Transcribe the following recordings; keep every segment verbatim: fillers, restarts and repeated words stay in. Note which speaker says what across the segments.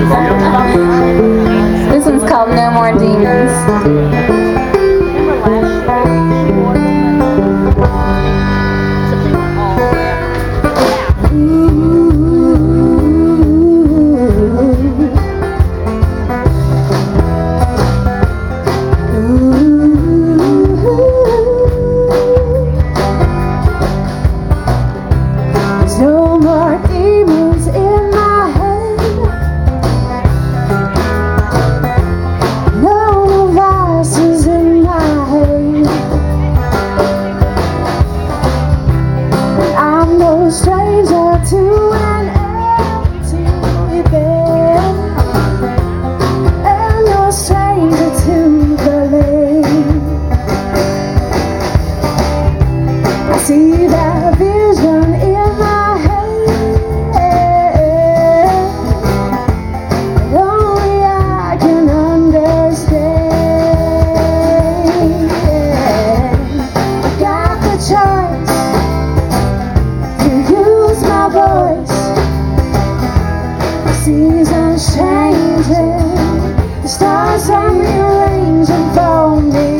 Speaker 1: This one's called No More Demons.
Speaker 2: No more demons in my head, no more voices in my head. I'm no stranger to an empty bed, and no stranger to the lake. I see that vision in my seasons changing, the stars are rearranging for me.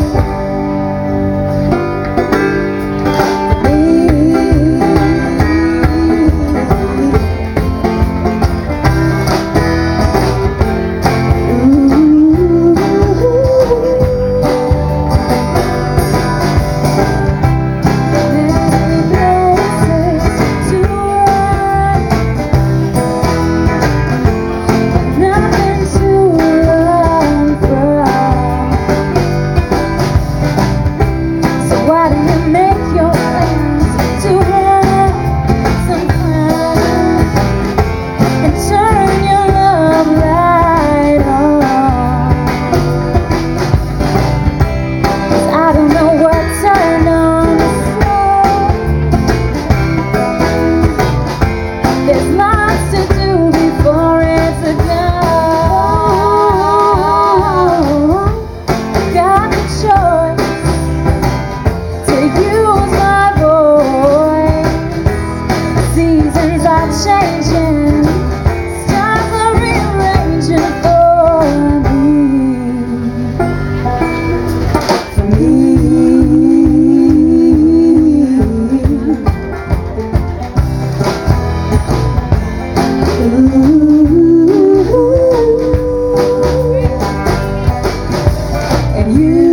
Speaker 2: Changing, stars are rearranging for me, for me. Ooh, and you.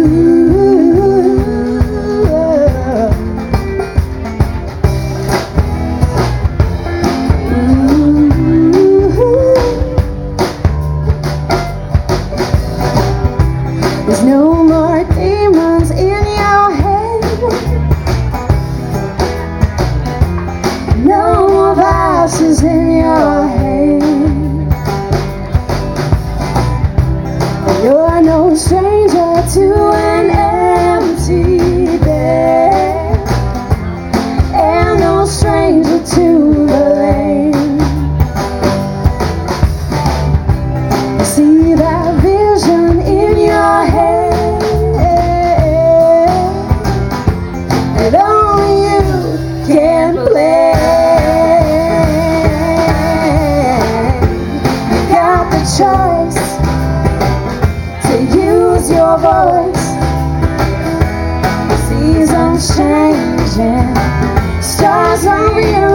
Speaker 2: There's no more demons in your head, no more voices in your head. You're no stranger to an empty bed, and no stranger to the lane. You see that vision in your head, and only you can play. You got the choice to use your voice. Seasons changing, stars are rearranging.